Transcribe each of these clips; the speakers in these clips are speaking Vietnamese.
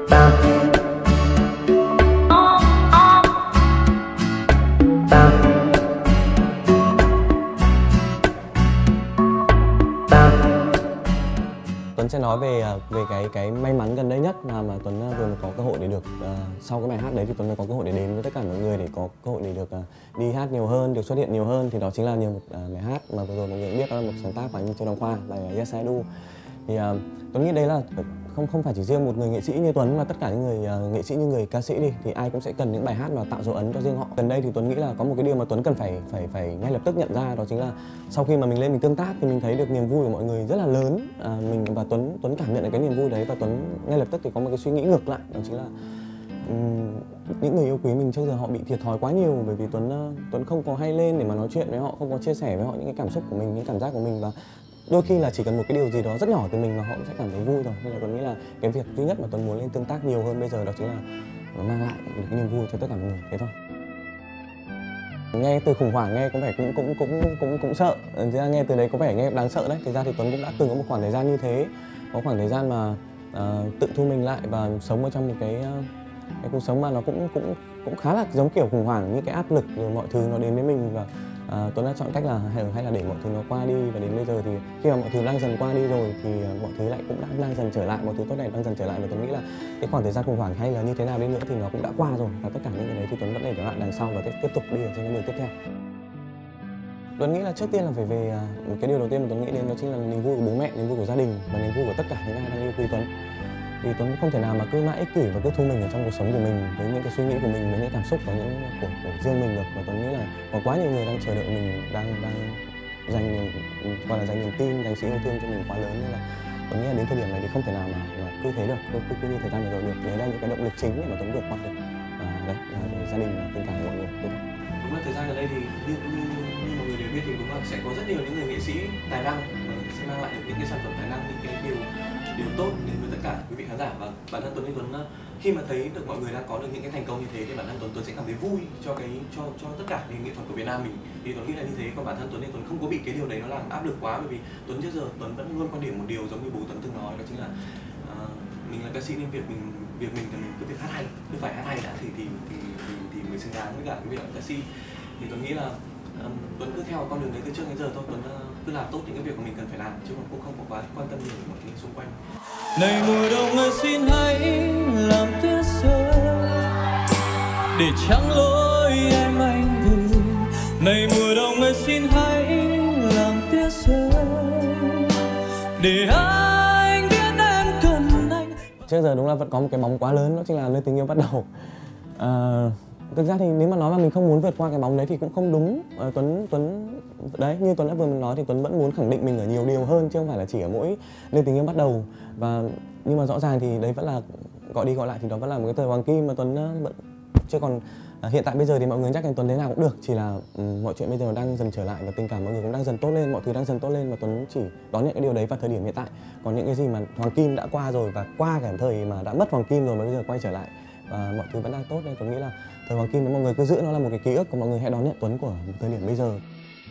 Tuấn sẽ nói về cái may mắn gần đây nhất mà Tuấn vừa mới có cơ hội để được sau cái bài hát đấy thì Tuấn mới có cơ hội để đến với tất cả mọi người để có cơ hội để được đi hát nhiều hơn, được xuất hiện nhiều hơn. Thì đó chính là nhờ một bài hát mà vừa rồi mọi người biết, đó là một sáng tác của anh Châu Đăng Khoa, bài Yes I Do. Thì Tuấn nghĩ đấy là không phải chỉ riêng một người nghệ sĩ như Tuấn mà tất cả những người nghệ sĩ như người ca sĩ đi thì ai cũng sẽ cần những bài hát mà tạo dấu ấn cho riêng họ. Gần đây thì Tuấn nghĩ là có một cái điều mà Tuấn cần phải ngay lập tức nhận ra, đó chính là sau khi mà mình lên mình tương tác thì mình thấy được niềm vui của mọi người rất là lớn. Mình và Tuấn cảm nhận được cái niềm vui đấy, và Tuấn ngay lập tức thì có một cái suy nghĩ ngược lại, đó chính là những người yêu quý mình trước giờ họ bị thiệt thòi quá nhiều, bởi vì Tuấn không có hay lên để mà nói chuyện với họ, không có chia sẻ với họ những cái cảm xúc của mình, những cảm giác của mình, và đôi khi là chỉ cần một cái điều gì đó rất nhỏ từ mình mà họ cũng sẽ cảm thấy vui rồi. Nên là Tuấn nghĩ là cái việc duy nhất mà Tuấn muốn lên tương tác nhiều hơn bây giờ đó chính là mang lại được cái niềm vui cho tất cả mọi người, thế thôi. Nghe từ khủng hoảng nghe có vẻ cũng sợ, thực ra nghe từ đấy có vẻ nghe đáng sợ đấy. Thực ra thì Tuấn cũng đã từng có một khoảng thời gian như thế, có khoảng thời gian mà tự thu mình lại và sống ở trong một cái cuộc sống mà nó cũng khá là giống kiểu khủng hoảng, những cái áp lực rồi mọi thứ nó đến với mình, và Tuấn đã chọn cách là hay là để mọi thứ nó qua đi. Và đến bây giờ thì khi mà mọi thứ đang dần qua đi rồi thì mọi thứ lại cũng đang dần trở lại, mọi thứ tốt đẹp đang dần trở lại, và Tuấn nghĩ là cái khoảng thời gian khủng hoảng hay là như thế nào đi nữa thì nó cũng đã qua rồi, và tất cả những cái đấy thì Tuấn vẫn để nó lại đằng sau và tiếp tục đi ở trên con đường tiếp theo. Tuấn nghĩ là trước tiên là phải về một cái điều đầu tiên mà Tuấn nghĩ đến đó chính là niềm vui của bố mẹ, niềm vui của gia đình và niềm vui của tất cả những ai đang yêu quý Tuấn. Thì Tuấn không thể nào mà cứ mãi ích kỷ và cứ thu mình ở trong cuộc sống của mình, với những cái suy nghĩ của mình, với những cảm xúc và những của riêng mình được. Và Tuấn nghĩ là có quá nhiều người đang chờ đợi mình, đang dành niềm tin, dành sự yêu thương cho mình quá lớn, nên là Tuấn nghĩ là đến thời điểm này thì không thể nào mà cứ thế được, cứ như thời gian vừa rồi được. Đấy là những cái động lực chính để mà Tuấn vượt qua được. Đấy là gia đình, tình cảm của mọi người. Đúng là thời gian gần đây thì như mọi người đều biết thì đúng là sẽ có rất nhiều những người nghệ sĩ tài năng và sẽ mang lại được những cái sản phẩm tài năng, những cái điều tốt đến với tất cả quý vị khán giả. Và bản thân Tuấn khi mà thấy được mọi người đang có được những cái thành công như thế thì bản thân Tuấn sẽ cảm thấy vui cho tất cả nền nghệ thuật của Việt Nam mình. Thì Tuấn nghĩ là như thế. Còn bản thân Tuấn thì Tuấn không có bị cái điều đấy nó làm áp lực quá, bởi vì Tuấn trước giờ Tuấn vẫn luôn quan điểm một điều giống như bố Tuấn từng nói, đó chính là mình là ca sĩ nên việc mình thì mình cứ việc hát hay, cứ phải hát hay đã thì mới xứng đáng với cả cái việc là ca sĩ. Thì Tuấn nghĩ là Tuấn cứ theo con đường đấy từ trước đến giờ thôi. Tuấn cứ làm tốt những cái việc mà mình cần phải làm, chứ cũng không có quá quan tâm nhiều đến mọi thứ xung quanh. Này mùa đông ơi xin hãy làm tuyết rơi để trắng lối em anh về. Này mùa đông ơi xin hãy làm tuyết rơi để anh biết em cần anh. Trước giờ đúng là vẫn có một cái bóng quá lớn, đó chính là nơi tình yêu bắt đầu. Thực ra thì nếu mà nói mà mình không muốn vượt qua cái bóng đấy thì cũng không đúng. Tuấn đấy, như Tuấn đã vừa nói thì Tuấn vẫn muốn khẳng định mình ở nhiều điều hơn, chứ không phải là chỉ ở mỗi nơi tình yêu bắt đầu. Nhưng mà rõ ràng thì đấy vẫn là gọi đi gọi lại thì đó vẫn là một cái thời hoàng kim mà Tuấn vẫn chưa còn. Hiện tại bây giờ thì mọi người nhắc đến Tuấn thế nào cũng được, chỉ là mọi chuyện bây giờ đang dần trở lại và tình cảm mọi người cũng đang dần tốt lên, mọi thứ đang dần tốt lên, và Tuấn chỉ đón nhận cái điều đấy vào thời điểm hiện tại. Còn những cái gì mà hoàng kim đã qua rồi và qua cả thời mà đã mất hoàng kim rồi mà bây giờ quay trở lại và mọi thứ vẫn đang tốt, nên Tuấn nghĩ là thời hoàng kim nếu mọi người cứ giữ nó là một cái ký ức, còn mọi người hãy đón nhận Tuấn của thời điểm bây giờ.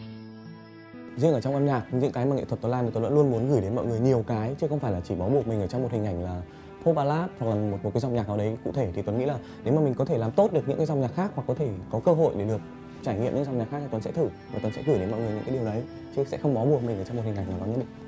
Riêng ở trong âm nhạc, những cái mà nghệ thuật Tuấn làm thì Tuấn vẫn luôn muốn gửi đến mọi người nhiều cái, chứ không phải là chỉ bó buộc mình ở trong một hình ảnh là pop ballad hoặc là một cái dòng nhạc nào đấy cụ thể. Thì Tuấn nghĩ là nếu mà mình có thể làm tốt được những cái dòng nhạc khác, hoặc có thể có cơ hội để được trải nghiệm những dòng nhạc khác thì Tuấn sẽ thử, và Tuấn sẽ gửi đến mọi người những cái điều đấy, chứ sẽ không bó buộc mình ở trong một hình ảnh nào đó nhất định.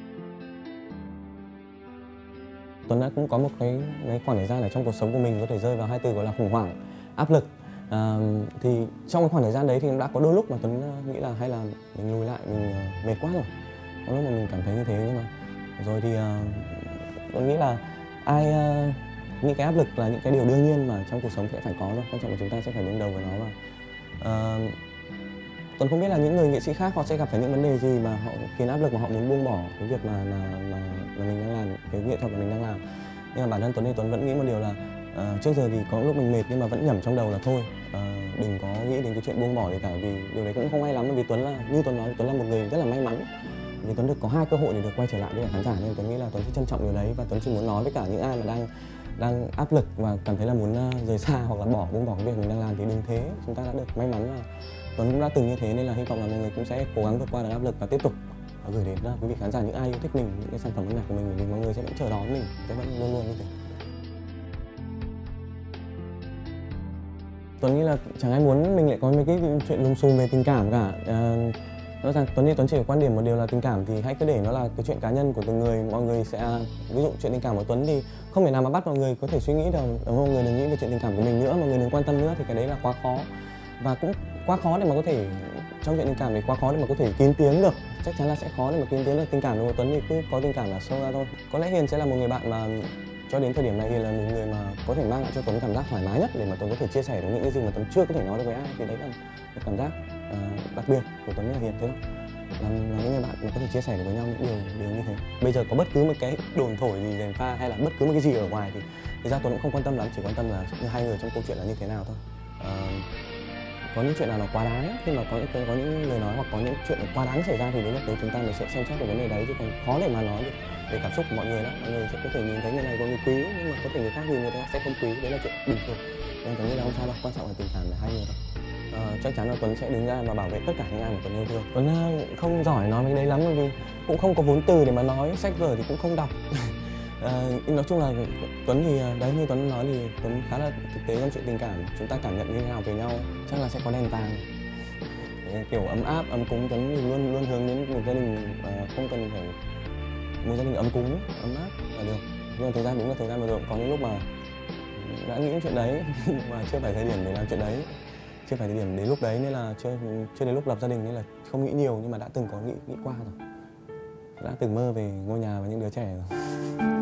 Tuấn đã cũng có một cái khoảng thời gian ở trong cuộc sống của mình có thể rơi vào hai từ gọi là khủng hoảng, áp lực. Thì trong cái khoảng thời gian đấy thì đã có đôi lúc mà Tuấn nghĩ là hay là mình lùi lại, mình mệt quá rồi. Có lúc mà mình cảm thấy như thế, nhưng mà rồi thì Tuấn nghĩ là những cái áp lực là những cái điều đương nhiên mà trong cuộc sống sẽ phải có thôi. Quan trọng là chúng ta sẽ phải đương đầu với nó. Và Tuấn không biết là những người nghệ sĩ khác họ sẽ gặp phải những vấn đề gì mà họ khiến áp lực mà họ muốn buông bỏ cái việc mà mình đang làm, cái nghệ thuật mà mình đang làm. Nhưng mà bản thân Tuấn thì Tuấn vẫn nghĩ một điều là trước giờ thì có lúc mình mệt nhưng mà vẫn nhẩm trong đầu là thôi, đừng có nghĩ đến cái chuyện buông bỏ gì cả, vì điều đấy cũng không hay lắm. Bởi vì Tuấn là, như Tuấn nói, Tuấn là một người rất là may mắn vì Tuấn được có 2 cơ hội để được quay trở lại với khán giả, nên Tuấn nghĩ là Tuấn sẽ trân trọng điều đấy. Và Tuấn chỉ muốn nói với cả những ai mà đang áp lực và cảm thấy là muốn rời xa hoặc là buông bỏ cái việc mình đang làm thì đừng thế. Chúng ta đã được may mắn và Tuấn cũng đã từng như thế, nên là hy vọng là mọi người cũng sẽ cố gắng vượt qua được áp lực và tiếp tục gửi đến quý vị khán giả những ai yêu thích mình, những cái sản phẩm âm nhạc của mình, thì mọi người sẽ vẫn chờ đón mình, sẽ vẫn luôn luôn như thế. Tuấn nghĩ là chẳng ai muốn mình lại có mấy cái chuyện lùm xùm về tình cảm cả. Rõ ràng Tuấn chỉ có quan điểm một điều là tình cảm thì hãy cứ để nó là cái chuyện cá nhân của từng người. Mọi người sẽ, ví dụ chuyện tình cảm của Tuấn thì không thể nào mà bắt mọi người có thể suy nghĩ đâu, mọi người đừng nghĩ về chuyện tình cảm của mình nữa, mọi người đừng quan tâm nữa, thì cái đấy là quá khó. Và cũng quá khó để mà có thể, trong chuyện tình cảm thì quá khó để mà có thể kín tiếng được. Chắc chắn là sẽ khó để mà kín tiếng được. Tình cảm của Tuấn thì cứ có tình cảm là sâu ra thôi. Có lẽ Hiền sẽ là một người bạn mà cho đến thời điểm này Hiền là một người mà có thể mang lại cho Tuấn cảm giác thoải mái nhất để mà Tuấn có thể chia sẻ được những cái gì mà Tuấn chưa có thể nói được với ai. Thì đấy là một cảm giác đặc biệt của Tuấn và Hiền, thế thôi. Là những người bạn mà có thể chia sẻ được với nhau những điều như thế. Bây giờ có bất cứ một cái đồn thổi gì dèm pha hay là bất cứ một cái gì ở ngoài thì thực ra Tuấn cũng không quan tâm lắm, chỉ quan tâm là hai người trong câu chuyện là như thế nào thôi. Có những chuyện nào nó quá đáng khi mà có những lời nói hoặc có những chuyện quá đáng xảy ra thì đến lúc đấy chúng ta mới sẽ xem xét được vấn đề đấy, chứ còn khó để mà nói được về cảm xúc của mọi người lắm. Mọi người sẽ có thể nhìn thấy người này có người quý nhưng mà có thể người khác thì người ta sẽ không quý, đấy là chuyện bình thường. Nên Tuấn nghĩ là không sao đâu, quan trọng là tình cảm là hai người thôi. Chắc chắn là Tuấn sẽ đứng ra và bảo vệ tất cả những ai mà Tuấn yêu thương. Tuấn không giỏi nói cái đấy lắm bởi vì cũng không có vốn từ để mà nói, sách vở thì cũng không đọc. Nói chung là Tuấn thì đấy, như Tuấn nói thì Tuấn khá là thực tế trong chuyện tình cảm. Chúng ta cảm nhận như thế nào về nhau chắc là sẽ có đèn vàng, kiểu ấm áp, ấm cúng. Tuấn thì luôn hướng đến một gia đình không cần phải một gia đình ấm cúng, ấm áp là được. Nhưng mà thời gian đúng là thời gian vừa rồi có những lúc mà đã nghĩ chuyện đấy mà chưa phải thời điểm để làm chuyện đấy, chưa phải thời điểm đến lúc đấy, nên là chưa đến lúc lập gia đình nên là không nghĩ nhiều, nhưng mà đã từng có nghĩ qua rồi, đã từng mơ về ngôi nhà và những đứa trẻ rồi.